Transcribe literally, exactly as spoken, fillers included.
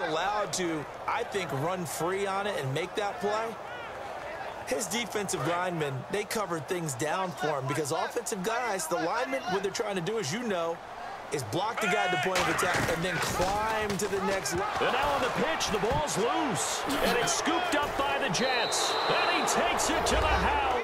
allowed to, I think, run free on it and make that play. His defensive linemen, they covered things down for him because offensive guys, the linemen, what they're trying to do, as you know, is block the guy at the point of attack and then climb to the next level. And now on the pitch, the ball's loose. And it's scooped up by the Jets. And he takes it to the house.